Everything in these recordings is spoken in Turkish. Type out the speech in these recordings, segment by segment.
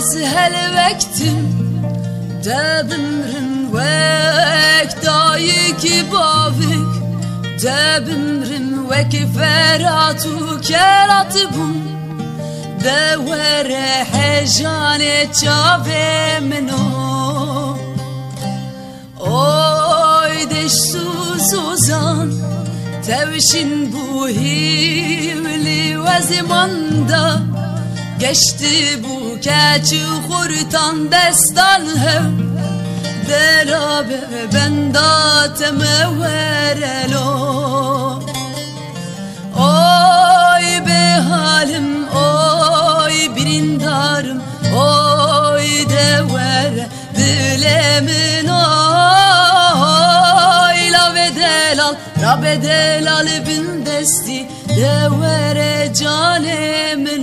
هالوقتم دبمرن وك دايك بابك دبمرن وك فراتو كراتبون دور حجان چاوه منو oy deştu sozan tevşin bu hivli ve zamanda geçti bu keçi kurtan destan hev delabe benda temeverelo oy be halim oy birindarım oy dever dilemin oy la vedelal Rabbe delal bin desti devere canemin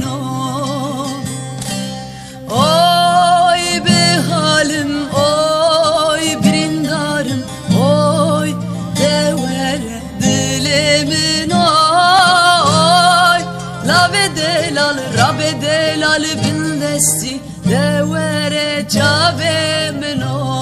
oy be halim oy birindarım oy devere dilemin oy la vedelal Rabbe delal bin desti devere canemin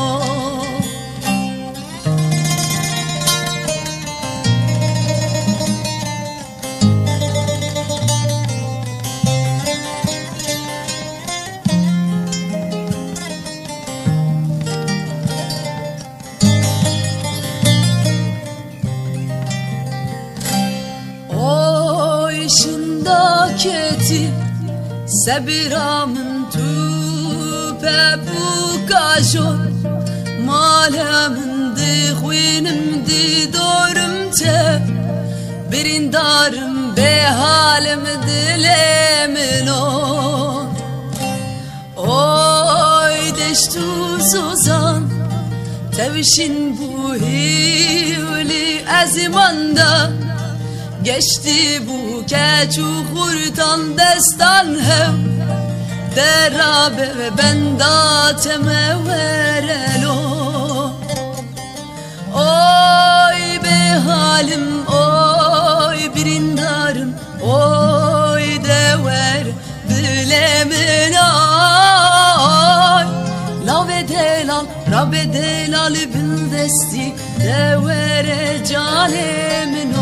keti sebiramın tüpe bu kajon malamın di khwinim di dorum te birindarım be halim dilemin oy deştu sozan tevşin bu hivli azimanda geçti bu keçu kurtan destan hev derabe ve benda temeverelo oy be halim oy birindarım oy dever dilemin oy la ve delal Rabbe delal bin desti devere canemin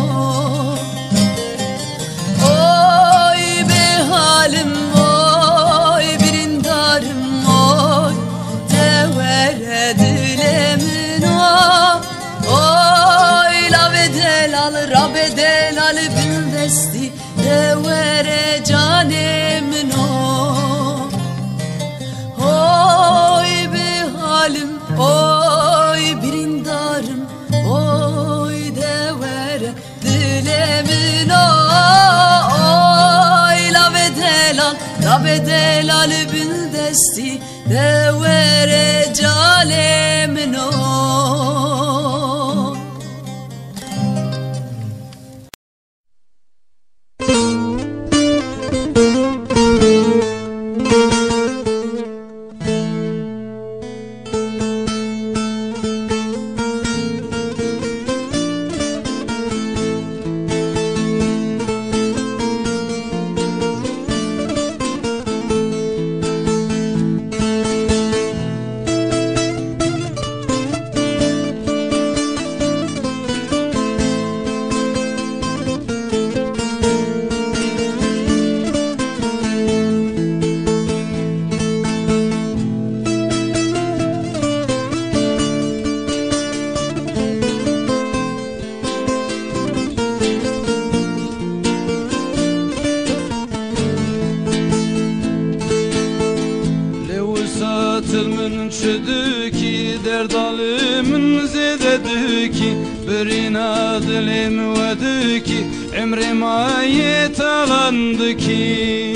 oy be halim oy birindarım oy devere dilemin oy la ve delal Rabbe delal bin desti devere canemin oy be halim oy birindarım oy devere dilemin Rabbe delal bin desti devere canemin Tılmın çüdü ki derdalımın zededü ki birina dilim vedü ki emrim ayet alandı ki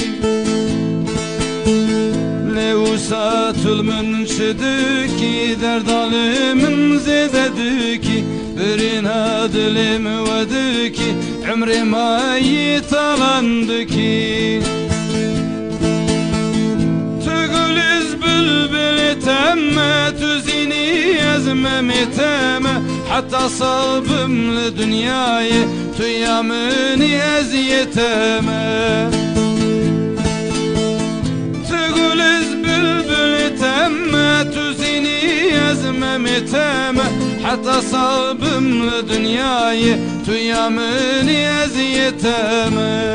Levsa tılmın çüdü ki derdalımın zededü ki birina dilim vedü ki emrim ayet alandı ki تم تزيني أزمة تم حتى صلبم لدنياي تيامني أزيتم تقول bülbül temme tüzini ezmem eteme hatta salbımlı dünyayı tuyamın eziyeteme.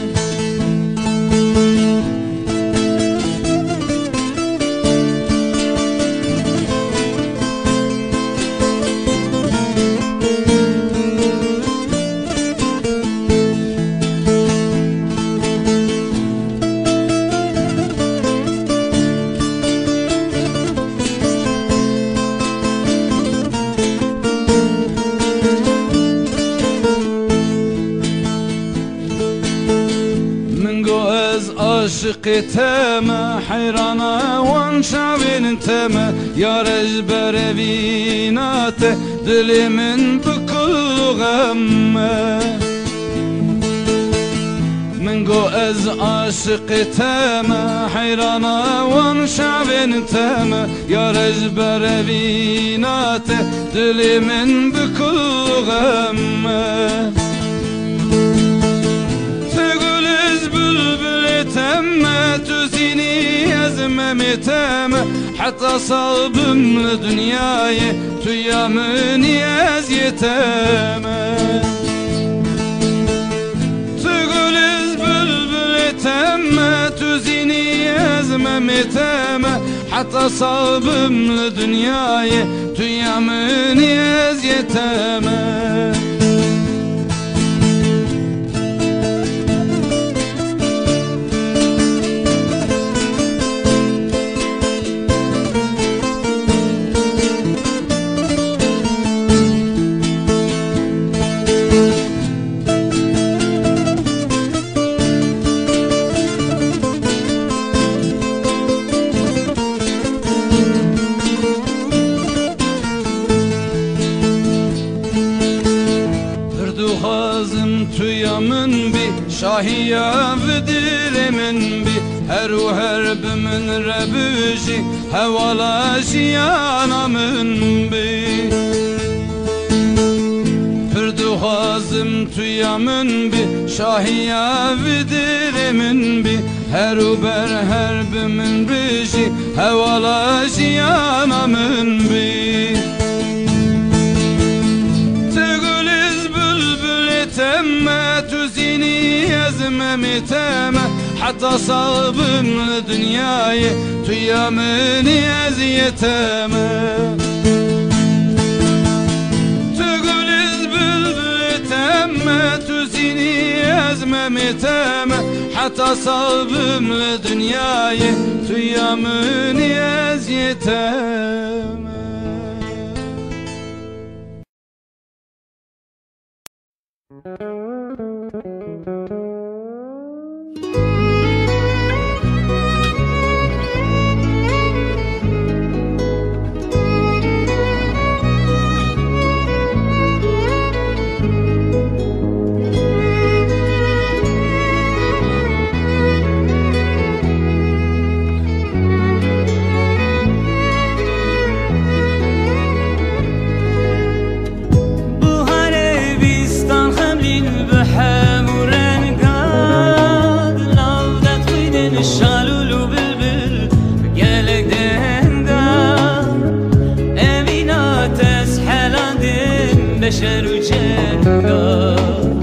عاشق تما حيرانا وانشعبين تما يا رجبر بينات دلي من بكل غمه من قو از عاشق تما حيرانا وانشعبين تما يا رجبر بينات دلي من بكل غمه تم تزيني أزمة متامة حتى صلبم لدنياي تيامني أزيتامة تقول بلبل تم تزيني أزمة متامة حتى صلبم لدنياي تيامني أزيتامة. Tuyamın bi şahiya vidirimin bi heru herbimin rebüji hevala jiyanamın bi pürduhazım tuyamın bi şahiya vidirimin bi heru ber herbimin riji hevala jiyanamın bi تما تزيني أزمة تامة حتى صلبم لدنياي تيامني أزيتامة تقول بلبل تما تزيني أزمة تامة حتى صلبم لدنياي تيامني أزيتامة. بشر و جنگا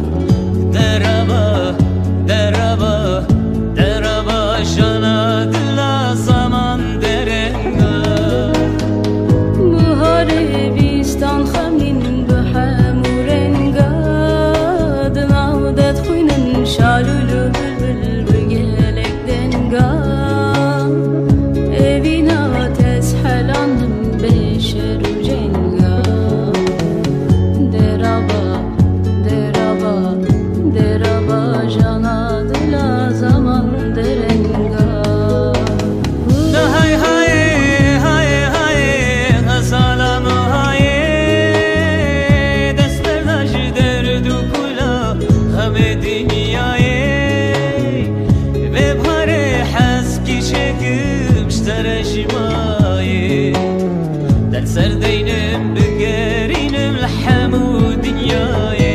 دربا دربا دربا شانا دلا زمان درنگا بهار بیستان خمین به همورنگا دلودت خوینن شالولو بلبل بگلک دنگا اوینا تسحلانم بشر و جنگا درaba jana dila zaman derenga hay hay hay hay asalam hay desterdaj derdu kula khame dünyaye ve bhare haski çekim işterejmaye der serdeynim begerinim lhamu dünyaye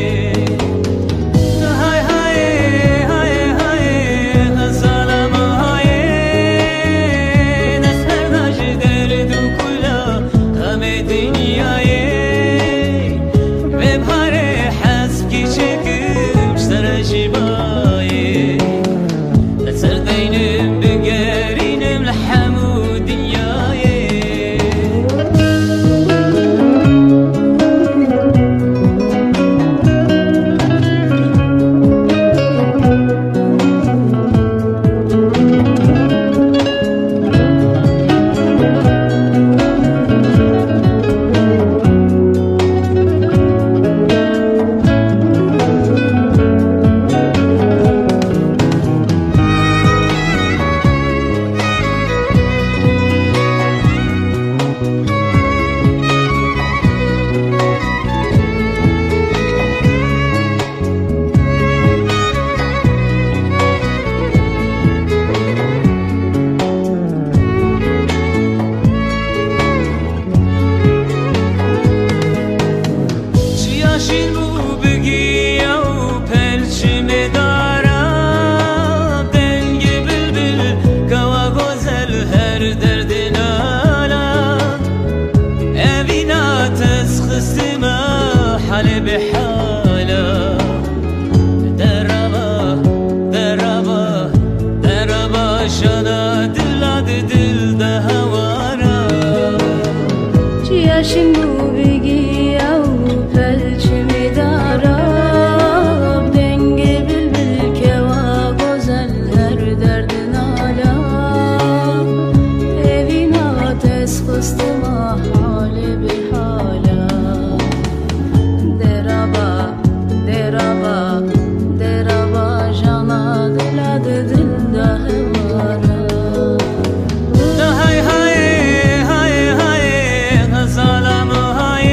بحالا دربا شنا دلاد دل ده هوارا جیاشن بو بگی او پلچمی دارم دنگ بلبل که و گزل هر درد نالا evina tez kıstıma hali bir hala deraba jana diladı dilda hevara hay hay hay hay zalam hay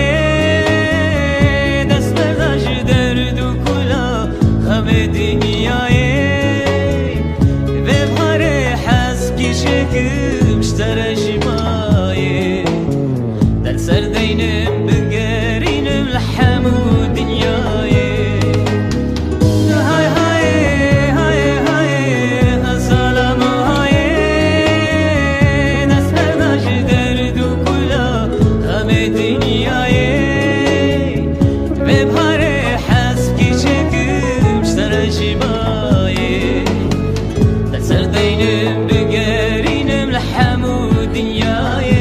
dest berdaş derdu kula xame dünyayı ve pare haski şekim şterejmayı der serdeynim bigerinim lhamud dünyayı hay hay hay hay zalam hay dest berdaş derdu kula xame dünyayı ve pare haski şekim şterejmayı der serdeynim bigerinim lhamud dünyayı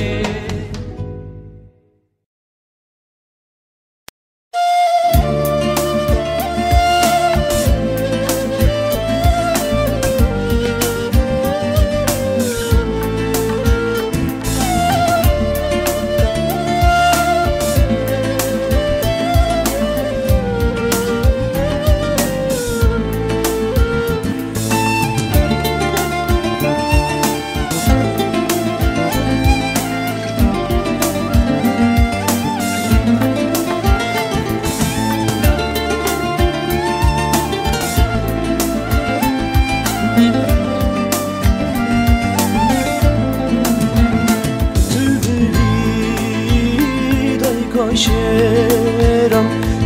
Kaşeram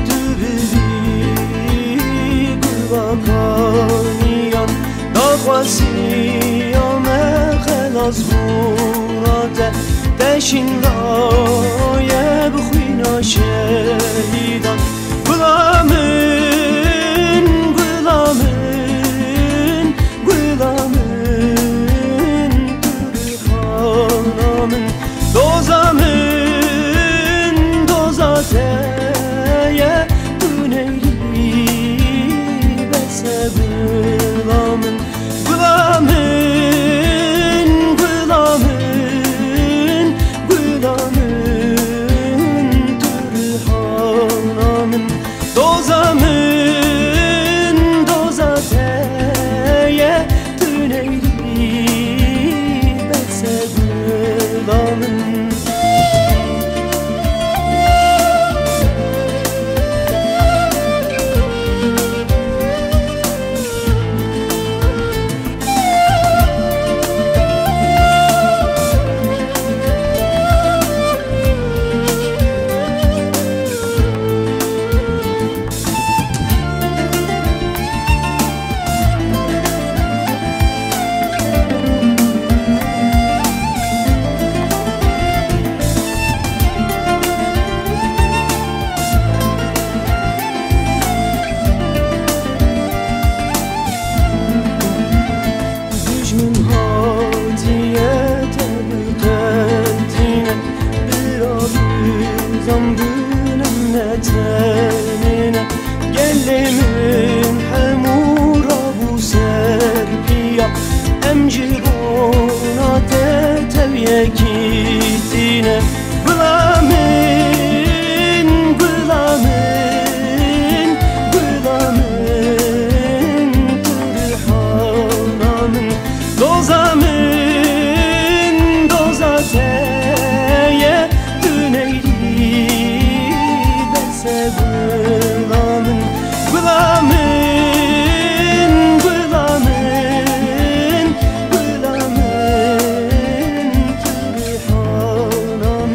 tübüdü gulvakaniyan Dağvasiyam xelas burate Teşin raye bxuyna şehidan Gulamın, gulamın, gulamın Türkanamın, dozamın Teye tüneyli bese gulamın Gulamın, gulamın, gulamın Türhanamın Dozamın, dozateye tüneyli bese gulamın Gelimin hemura bu serpiya Emcirona teteviye kitine Gulamın, gulamın, gulamın Turhanamın Dozamın, dozateye tüneyli bese gulamın Gulamın, gulamın, gulamın Turhanamın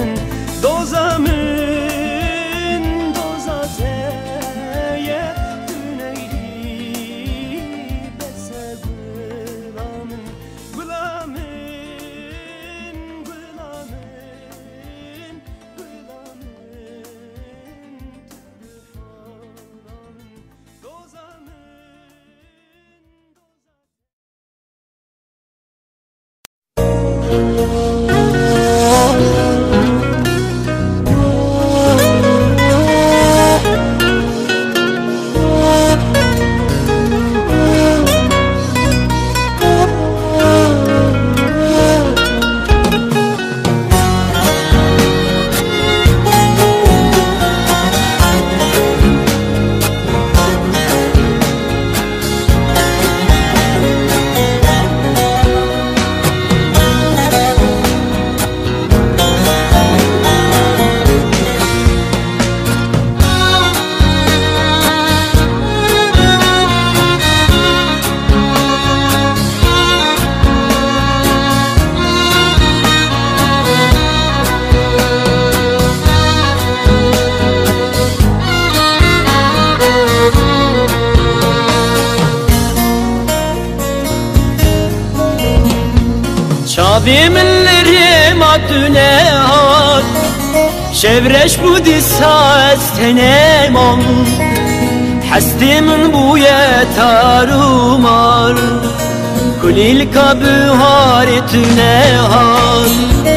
Çavimlerim adüne hat Şevreş bu disa estenemam Hestimin bu yetarumar Kulil kabı haretüne hat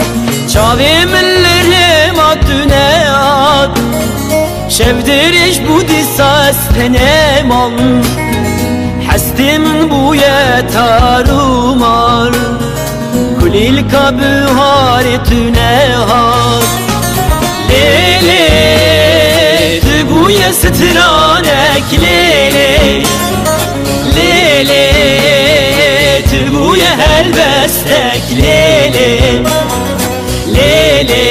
Çavimlerim adüne hat Şevdiriş bu disa estenemam Hestimin bu yetarumar Kulil kabı haretüne hat Lele bu yestiranek lele Lele bu ye helbestek lele Lele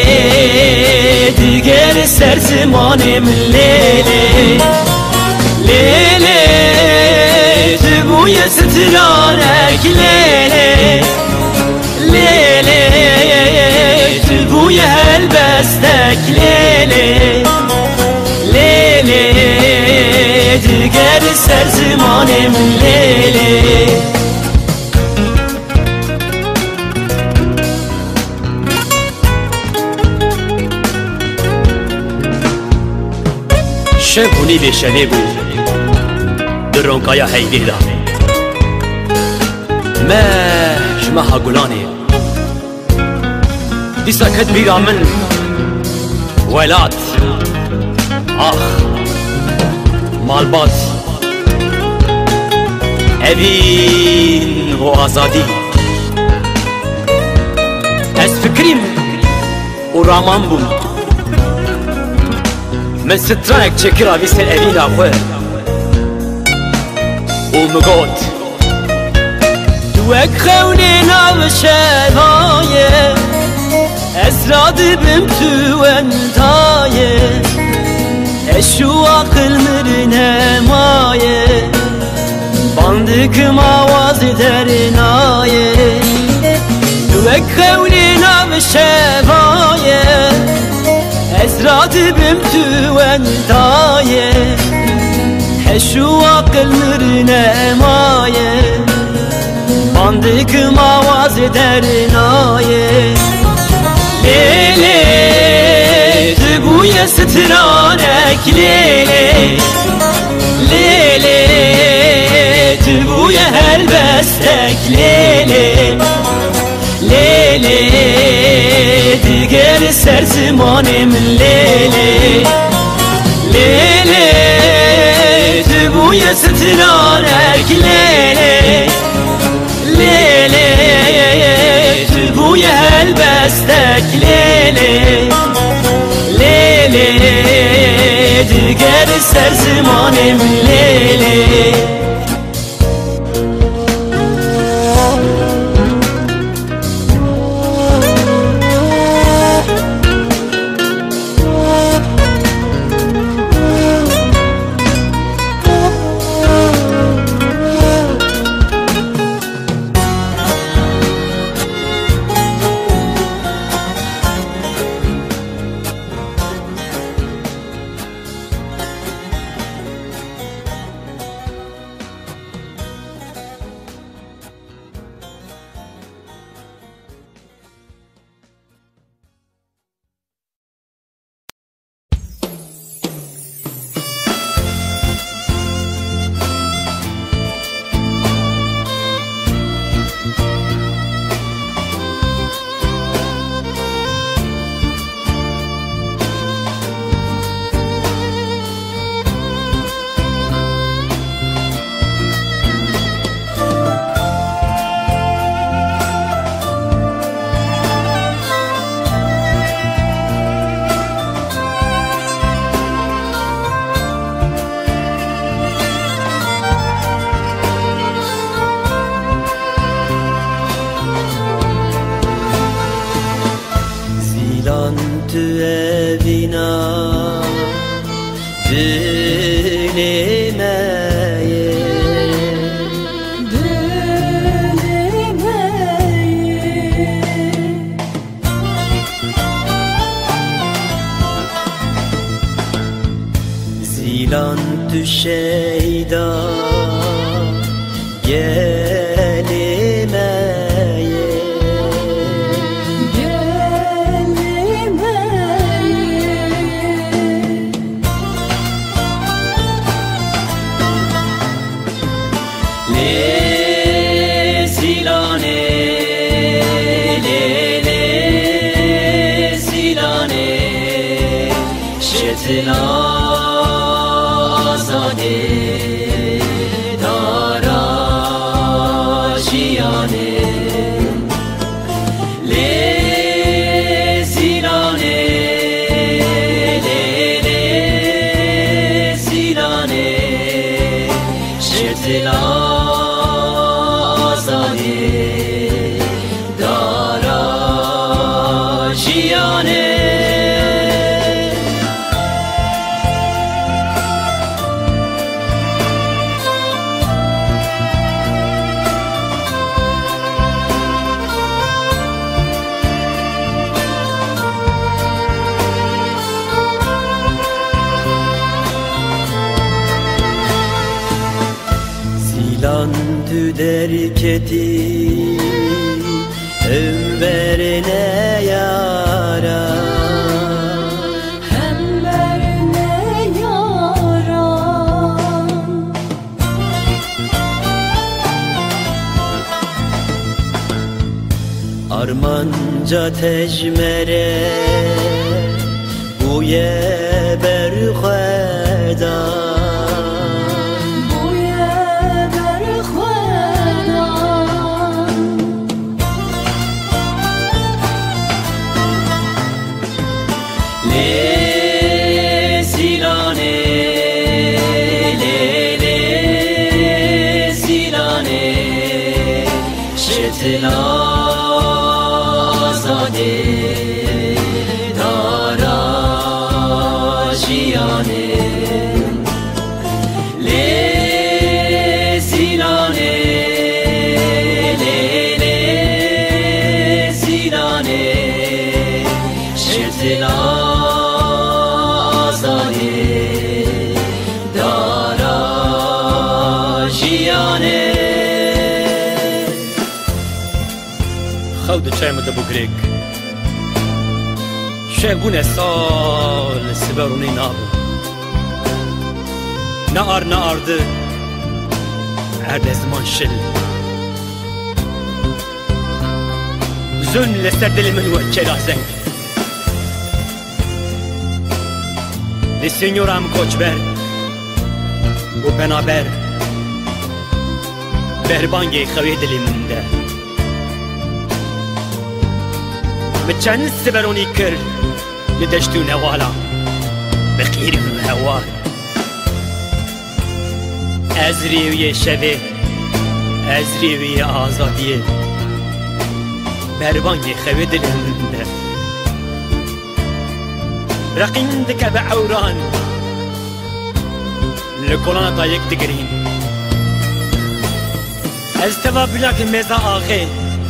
diger serzimanim lele Lele bu yestiranek lele Lele bu ye helbestek lele Lele diger serzimanim lele شبونی به شنه بود درونکایا حیلی دا مش مها گلانی دیسا کد بیرا من ولات آخ مالبات evin و آزادی از فکریم و رامان بوم من سترانك تشكرا بيس الأبين أخوه ومقود دوك خونينا بشهاية أسراد بمتو انتاية الشواق المرنة ماية باندك موازي درناية دوك خونينا بشهاية أسراد بمتو انتاية حشواق المرنة ماية باندك مواز درناية ليلي تبويا سترانك ليلي ليلي تبويا هلبستك ليلي ليلي diger serzimanim lele Lele bu yestiranek lele Lele bu helbestek lele Lele diger serzimanim lele Zilan düşeyda gelimeye شتلا آزاده دارا جیانه derketi ömrüne yara Hemberine yaran Armanca tecmere bu ye berxweda آزاده دارا جیانه لیزیلانه لیزیلانه شتلا آزاده دارا جیانه خود چایم ده بگریک شبونه سال سبرونی نابو نار نارده عرد زمان شل زن لسر دل من وچه زنگ لسینیورم کوچبر و بنابر بربانگی خوی دلی من ده متشان السبروني كر لدشتون هوالا بخير من هوار ازري ويا شبه ازري ويا آزادية برباني خوي دلهم من ده رقين دك بعوران لكولانا طايق دقرين ازتبا بلاك ميزا آخي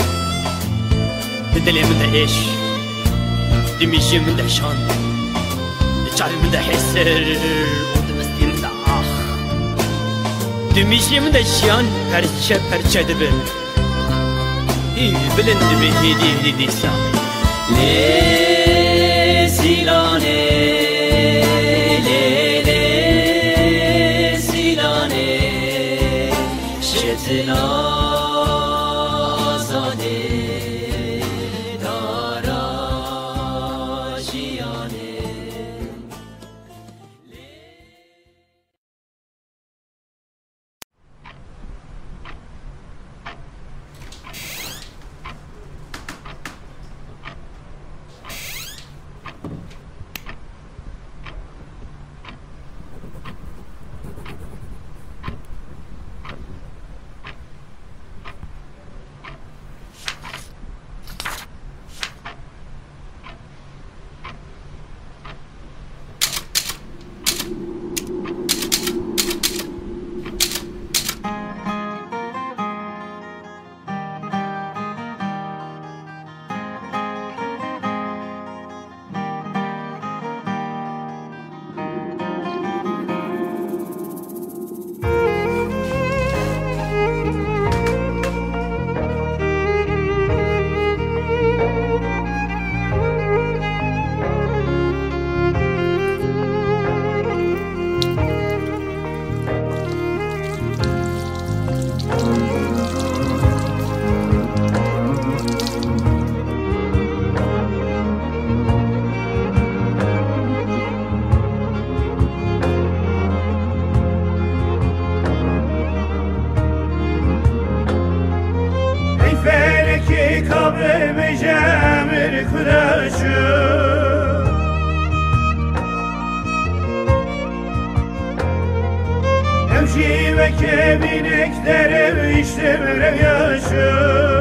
دلي من ده ايش دميشي من ده شان دچال من ده حسر ودمستي من ده آخ دميشي من ده شان پرچه دبه هي بلند به هيدي ديسا لیزیلانه لیزیلانه شتلا آزاده Evci ve kevinekler ev işte merev yaşı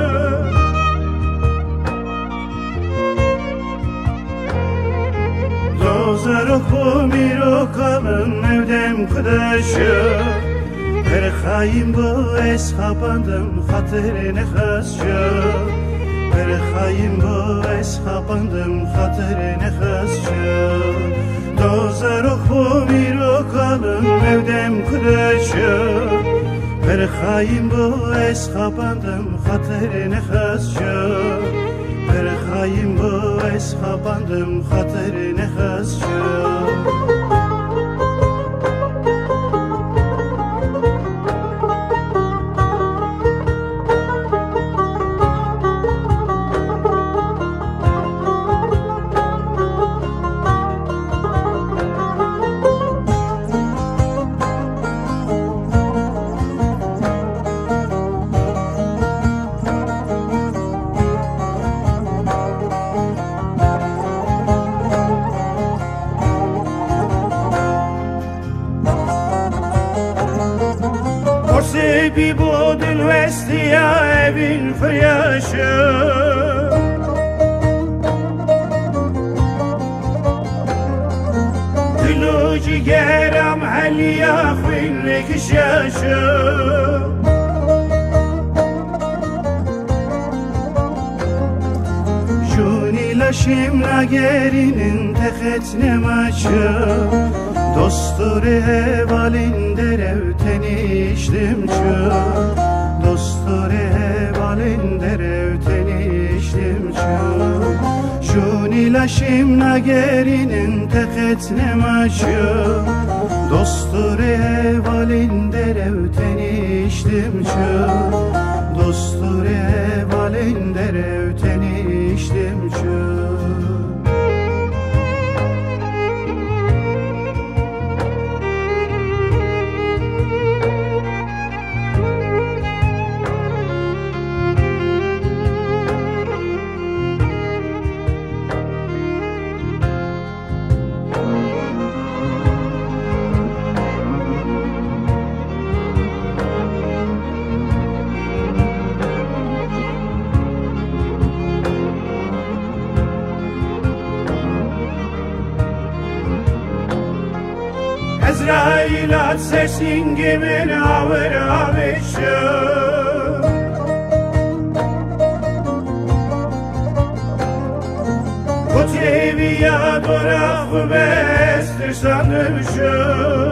Dozar oku miro kalın evdem kıdaşı Her hayim bu eshabandım hatırine khasçı Her hayim bu eshabandım hatırine khasçı Dozar oku miro kalın evdem kıdaşı Her hayim bu eshabandım hatırine khasçı Her hayim bu eshabandım hatırine khasçı Sebi bodun vestiya evin fıryaşı Dilu cigeram haliya khvinlik şaşı Juni laşim nagerinin tehet nemaçı Dosture evalinde revteni işlimçü Dosture evalinde revteni işlimçü Juni laşim nagerinin tehet nemaçı Dosture evalinde revteni işlimçü Dosture evalinde revteni işlimçü Ezrail at sesin gibi avır avışı Kutevi ya durak bestir sanışı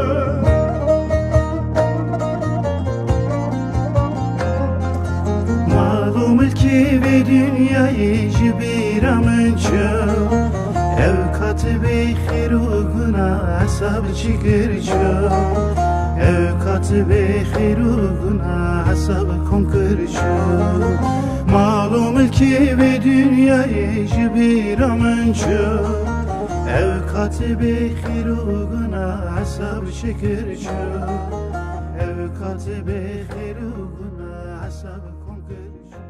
Malum ki ve dünyayı cibiramınçı Ev katı-bi khiruguna asab çikirçı Ev katı-bi khiruguna asab konkirçı Malum ki ve dünyayı cibiramınçı Ev katı-bi khiruguna asab çikirçı Ev katı-bi khiruguna asab konkirçı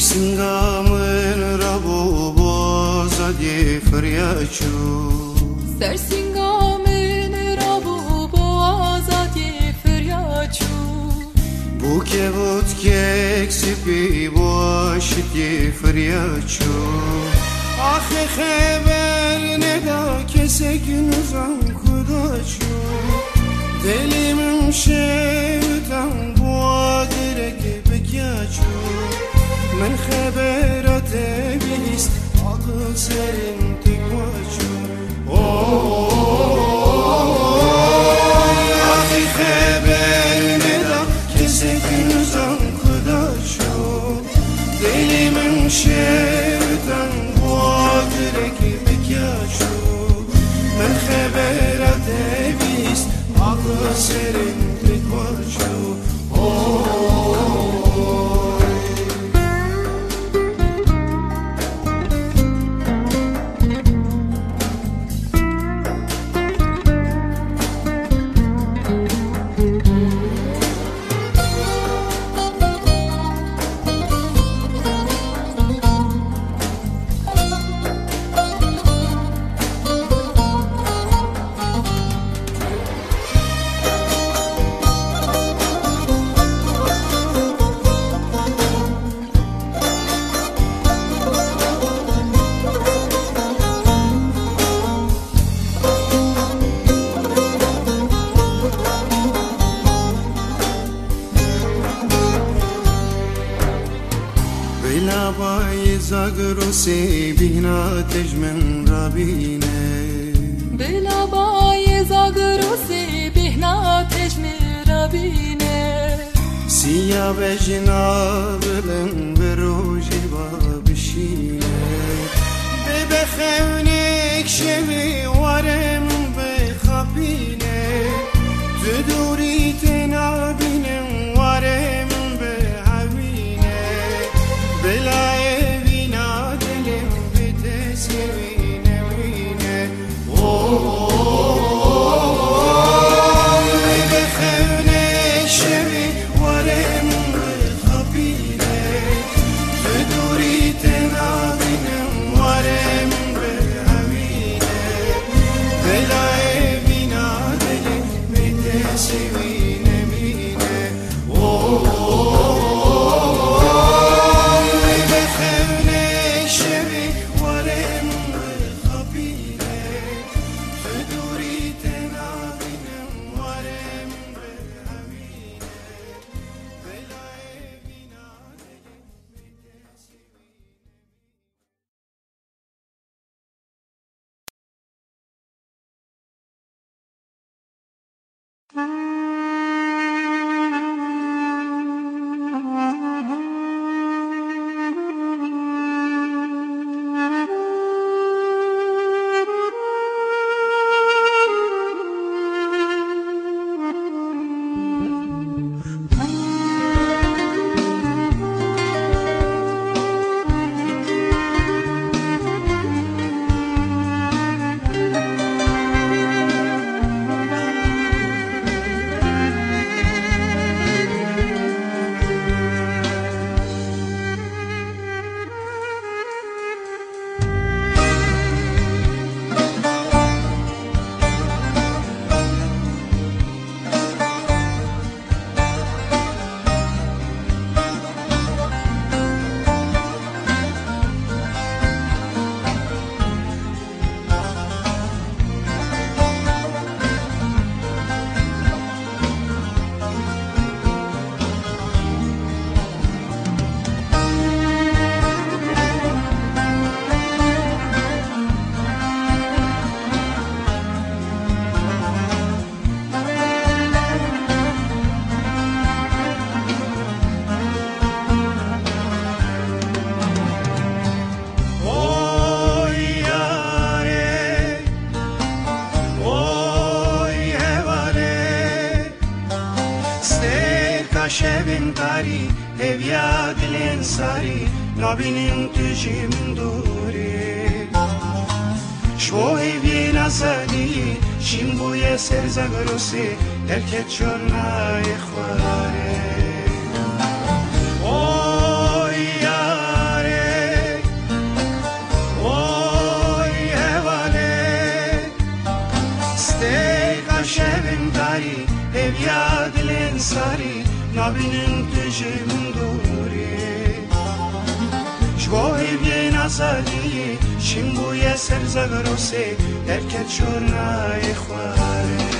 Sersingamın rabu bozadi fıryaçu Sersingamın rabu boğazati fıryaçu Bu kevut kek sipi boşiti fıryaçu Ahi xeber ne da kesek nuzan kudaçu Delimim şevtan bu adirek bekyaçu من خبرات بیست عقل سرم تکوچو آخی خبر ندا کسی کنزم کداشو دلیمم شیطان بادرک بکیاشو من خبرات بیست عقل سرم تکوچو زاگروسی بینا تجمن رابینه بلا بای زاگروسی بهنا تجمن رابینه سیا بجنا بلن بروجی بابشینه ببخونک شوی وارم بخابینه تدوری تنابینم وارم بهوینه بلا شبنتاری هویا دلین ساری نبینیم تجیم دوری شوی بینا سادی شیم بوی سرزگروسی درکت چون نای خواره اوی یا رابین تجیم دوری شبای بی نزدی شنبوی سر زغروسی درکت شورنای خواره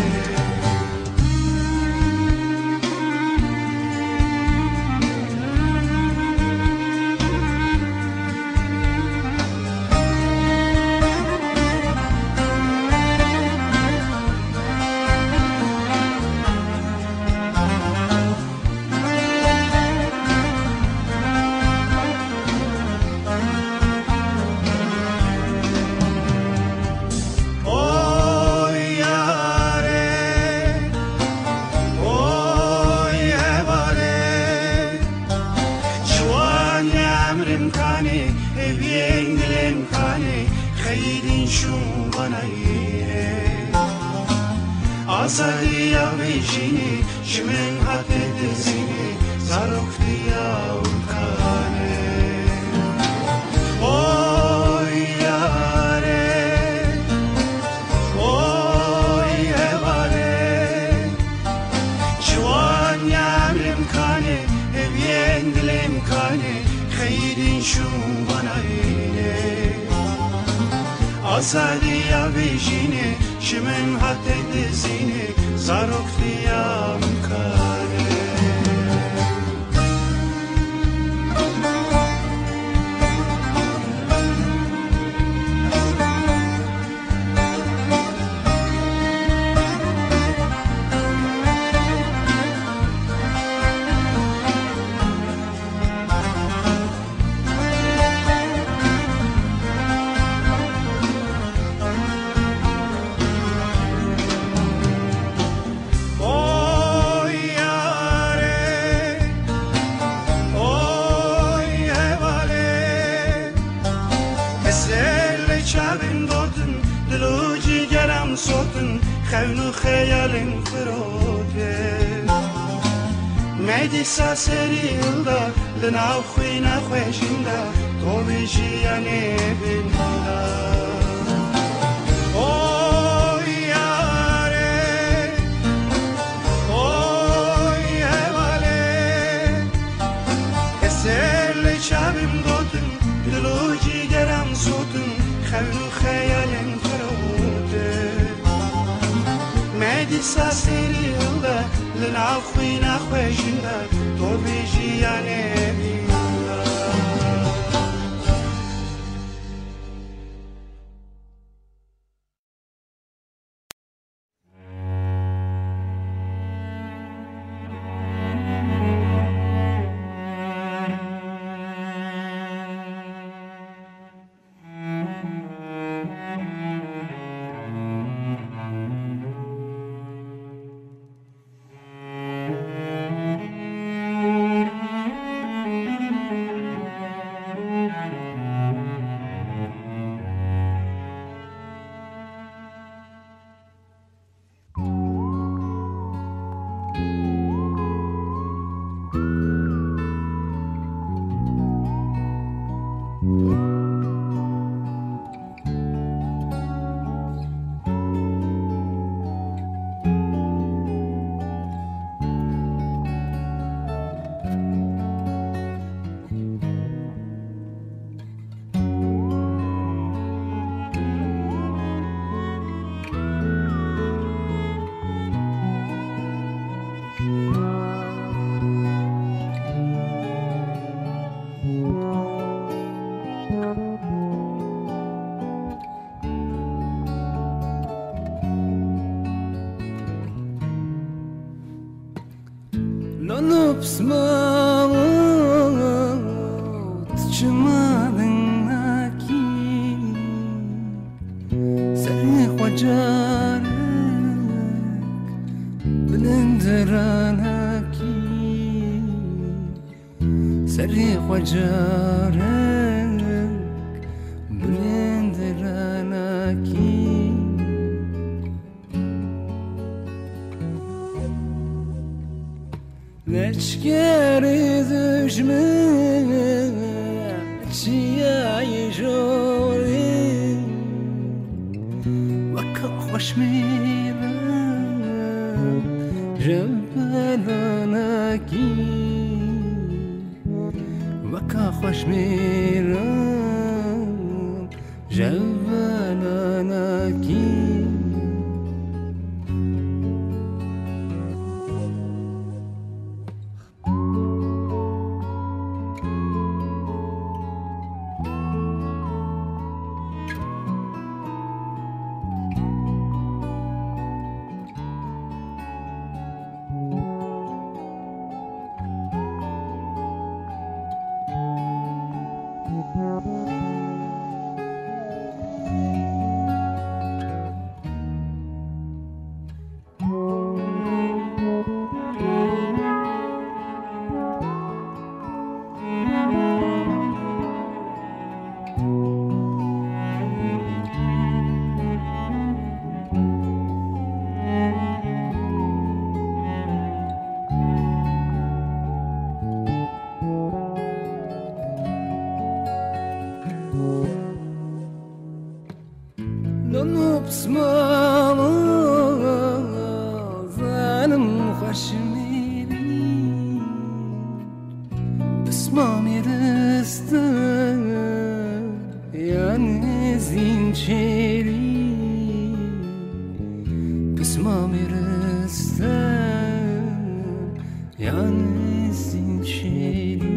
آزادی آویشینی شمن حتی دزینی زارکتی آوکانه اوی یاره اوی هواره جوان یامرم کانه اوین دلم کانه خیرین شو بناینه آزادی آویشینی شمن حتی دزینی زارکتی آمکانه خونو خیالم خروده میدی ساسری دا لناو خوینا خوشیندا تو بیشی انی بیندا اوی یاره اوی هواله اسل چابم دوتن دلو جیگرم سوتن خونو خیالم خروده مدی ساسری دا لناو خوینا خوشیندا تو بیشی انی بیندا Smooth çimanınaki Seni hocarık bilindiranaki Seni hocarık bilindiranaki Leçkeri düşme çiyayı jori Vaka hoşmeyla jembelanaki وكا خوش میرم جوانا کی Donup smalaz anım hoşmiri Pısmam yediste yani zinçeri Pısmam yediste yani zinçeri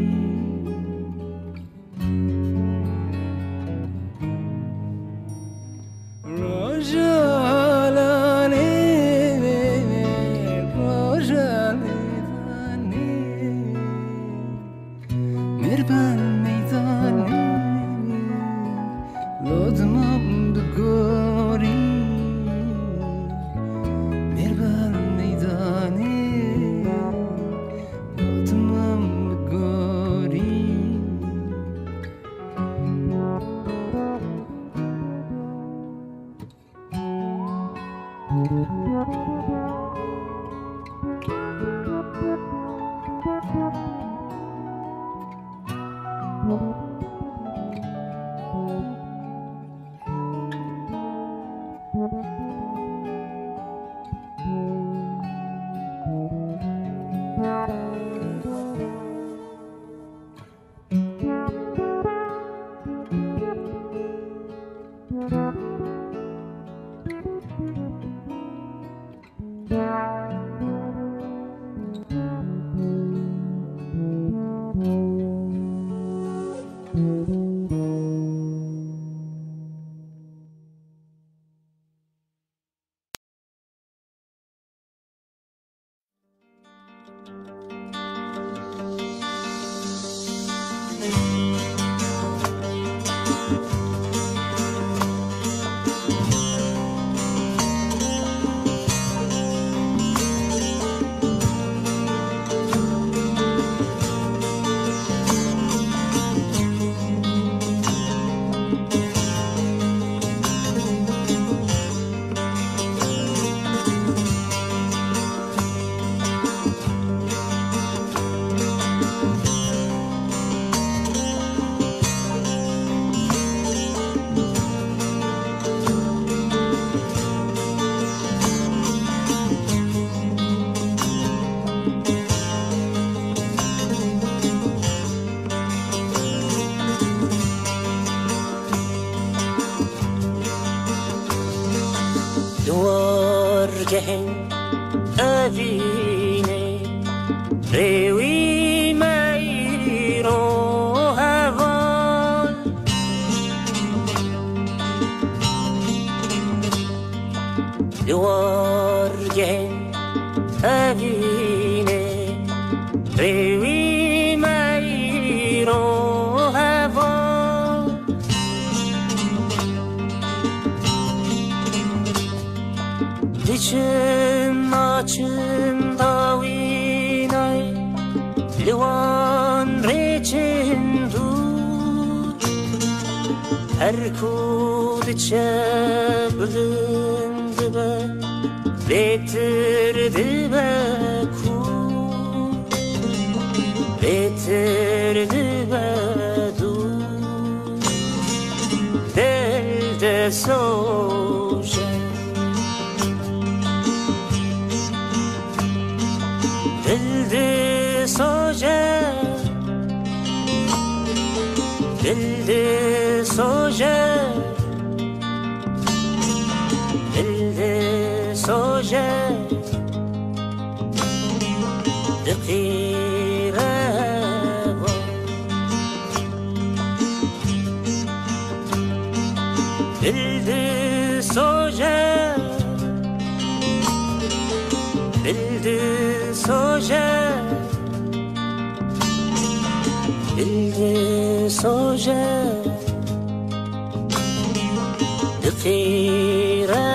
Duvargehen evine rewi mayro haval Duvargehen evine rewi mayro haval Diçin açın davinay Liwan reçin du Her kud çeblin dibe Betir dibe ku Betir dibe du Delde soje Dilde soje دل سوژه دل سوژه دقیره دل سوژه دل سوژه دل سوژه دقیره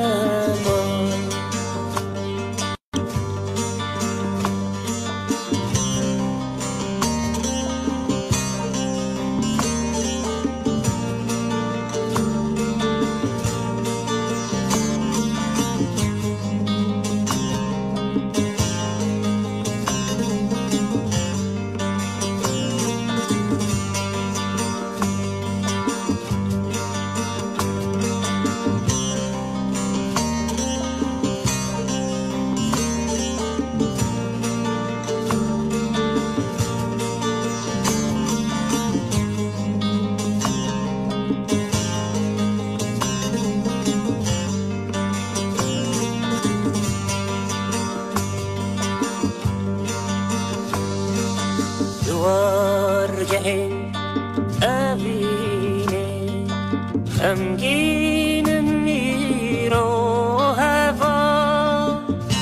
غمگین میر و هوا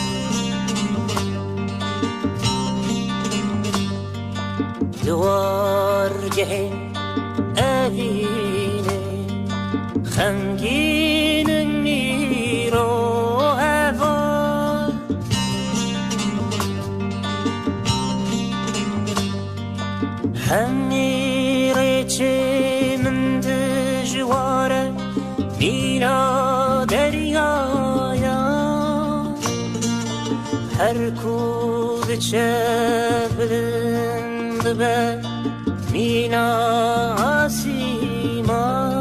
دوارگه اوینه غمگین میر و هوا همیر چه من دجواره مینا دریایا هر کود چه بلند به مینا آسیما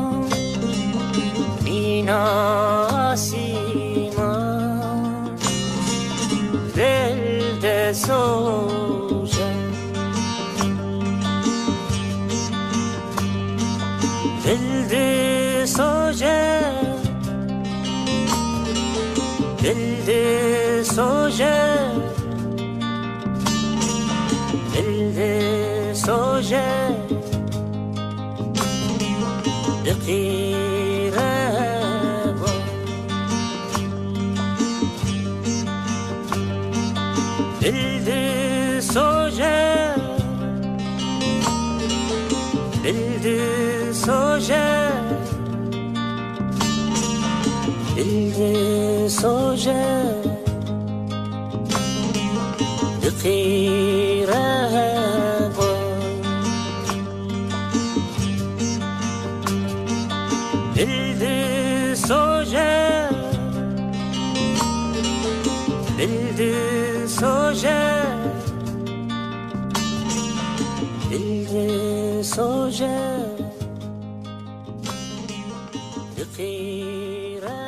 مینا آسیما دل دسوژه دل سوژه دل سوژه دل سوژه دقیره دل سوژه دل سوژه دل سوژه دقیره دل سوژه دل سوژه دل سوژه دقیره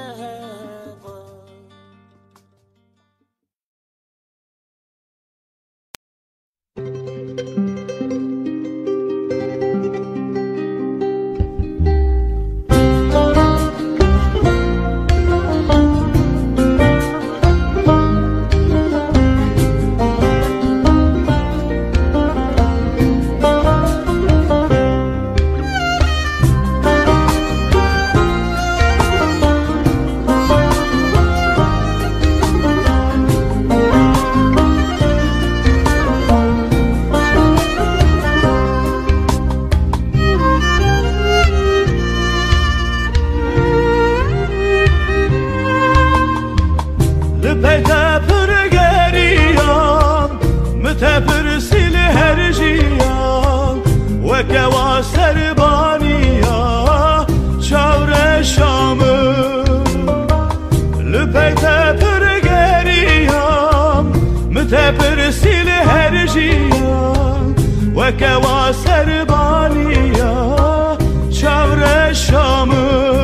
تبرسل هرجيا وكوا سربانيا شاور شام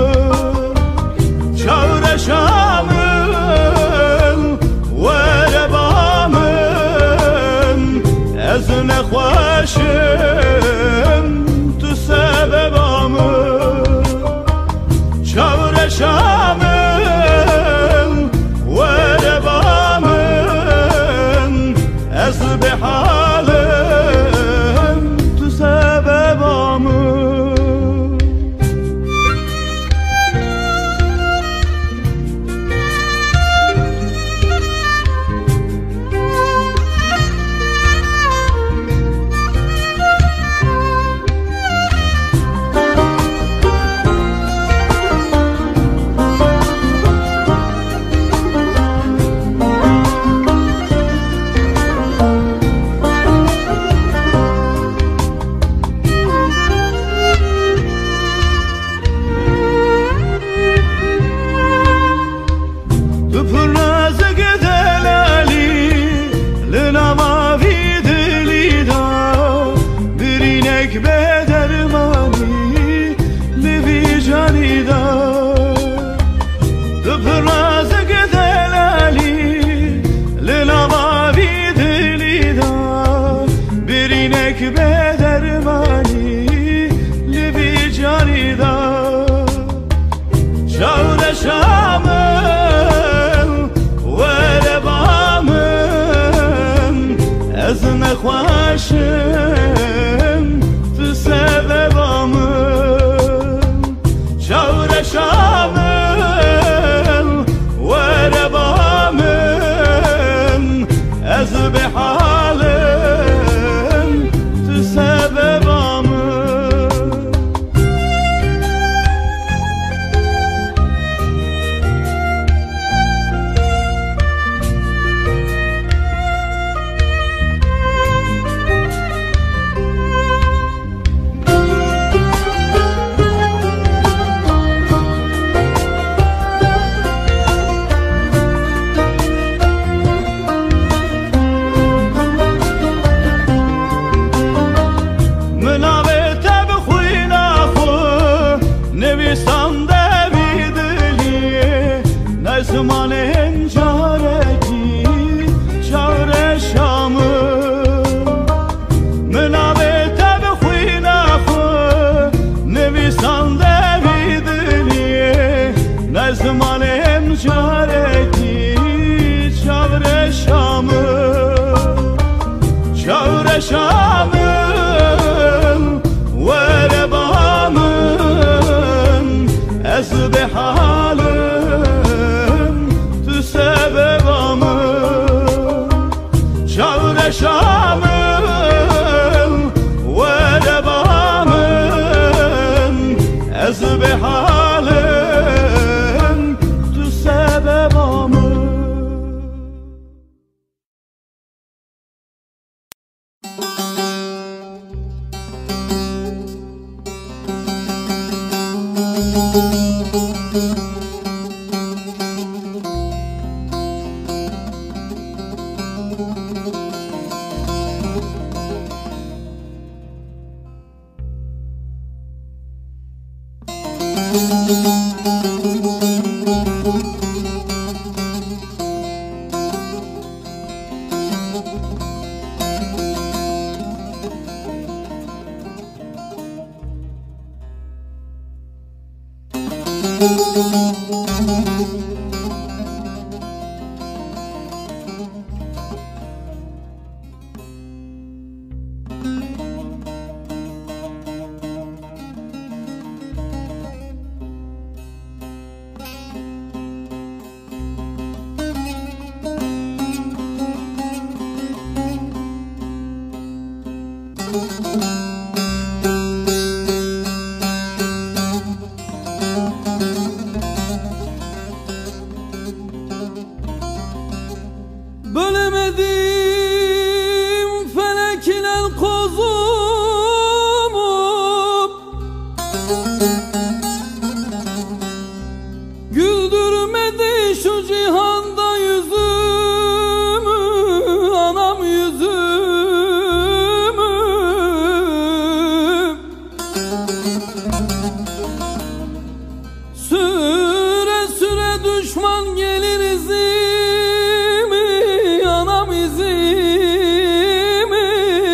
وربام از نخواشم تو Dinek be dermani Libi canida Şavre şamın Ve rebamın Ez nekhoşım Tu sebebamın Şavre şamın Ve rebamın Ez bihalim Tu sebebamın Zamanın careki çare şamı Münabete bi xwîna xwe Nivîsan devidiliye Ne zamanın careki çare şamı Çare şamın Ve rebamın Ez bihalim Çavre şamın Ve rebamın Ez bihalim Tu sebebamın Bölemedim felekle kozumu Güldürmedi şu cihanda yüzümü Anam yüzümü Süre süre düşman gelir izimi Anam izimi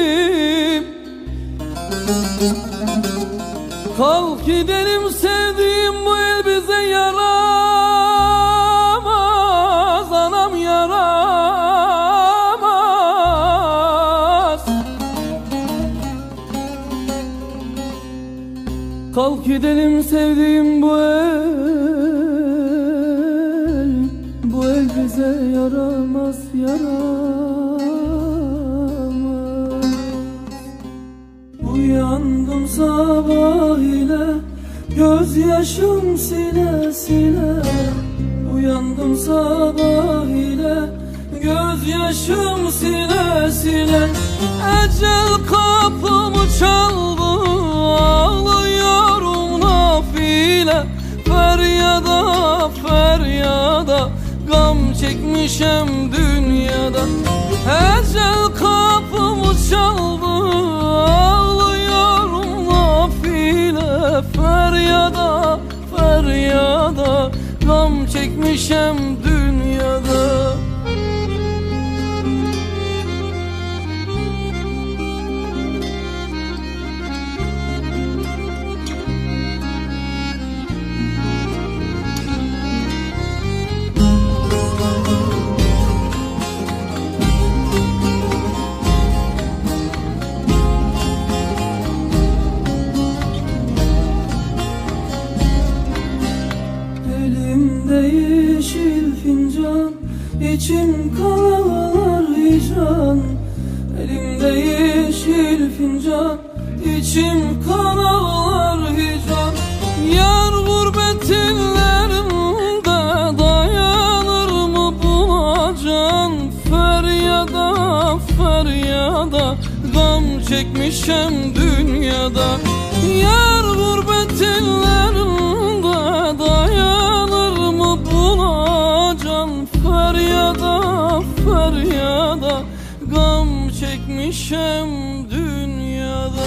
Kalk gidelim sevdiğim bu el bize yaramaz Anam yaramaz Kalk gidelim sevdiğim bu el bize yaramaz yaramaz Uyandım sabah ile gözyaşım sile sile Uyandım sabah ile gözyaşım sile sile Ecel kapımı çaldı ağlıyorum nafile Feryada feryada gam çekmişem dünyada Ecel kapımı çaldı ağlıyorum nafile Feryada feryada gam çekmişem dünyada içim kalabalar hicran. Elimde yeşil fincan, içim kalabalar hicran. Yar gurbet illerinde dayanır mı buna can? Feryada feryada gam çekmişem dünyada. Yar gurbet illerinde dayanır mı buna can? Feryada feryada gam çekmişem dünyada.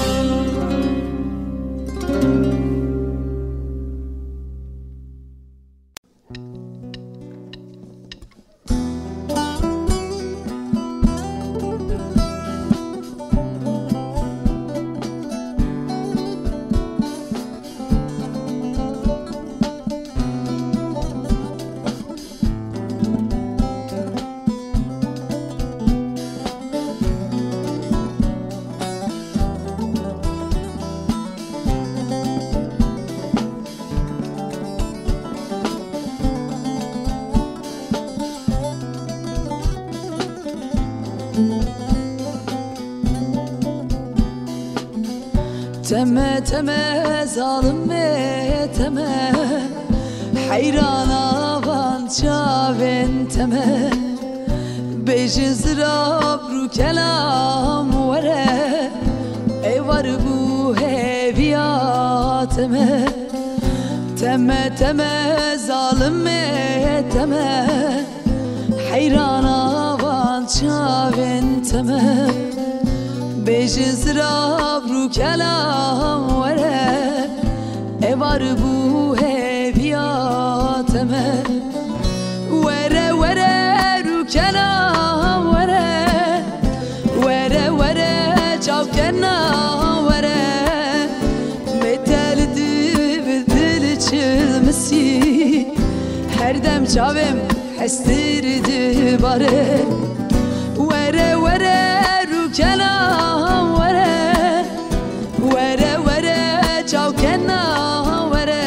Teme teme zalim ve teme hayrana van çaven teme beji zrab ru kelam vere ey var bu heviyateme. Teme teme zalim ve teme hayrana van çaven teme beji zrab ru kelam vere ey var bu heviyateme. Vere vere ru kelam vere vere vere çavkena vere beteldi dil çilmesi her dem çavem hestirdi bare. Vere vere ru kelam vere vere vere çavkena vere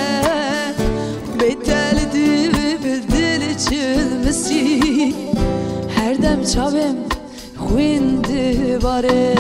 beteldi dil çilmesi her dem çavem xwindi bare.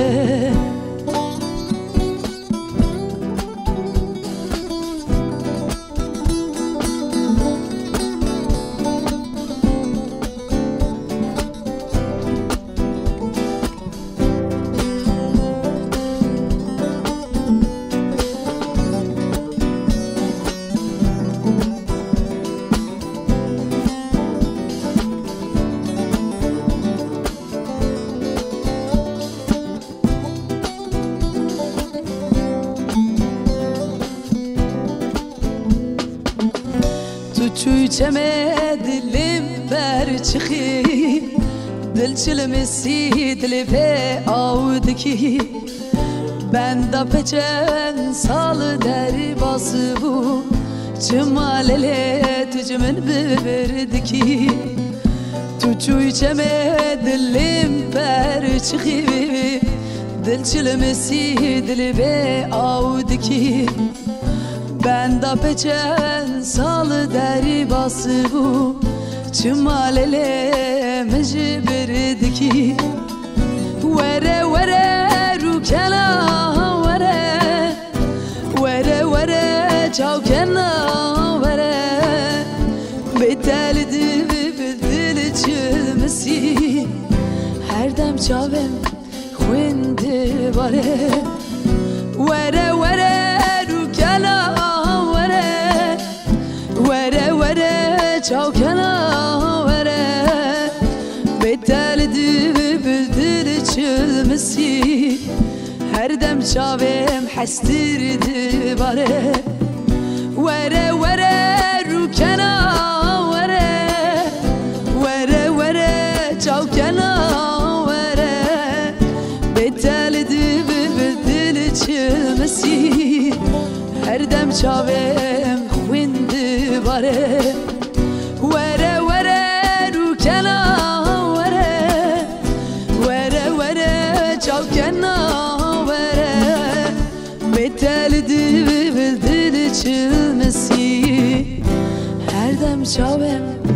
Çüçeme dilim ber çıxi dil çilmesi dili pe avdiki ben da peçen sal der bası bu çimalele tücümün birdiki. Çüçeme dilim ber çıxi dil çilmesi dili pe avdiki ben da peçen sal der bası bu çimalele mecbirdiki. Vere vere ru kelam vere vere vere çavkena vere beteldi dil çilmesi her dem çavem xwindi bare. Vere vere ru kelam vere vere vere çavkena vere beteldi dil çilmesi her dem çavem hestirdi bare. Vere vere ru kelam vere vere vere çavkena vere beteldi dil çilmesi her dem çavem xwindi bare. Vere vere ru kelam vere vere vere çavkena vere beteldi dil çilmesi her dem çavem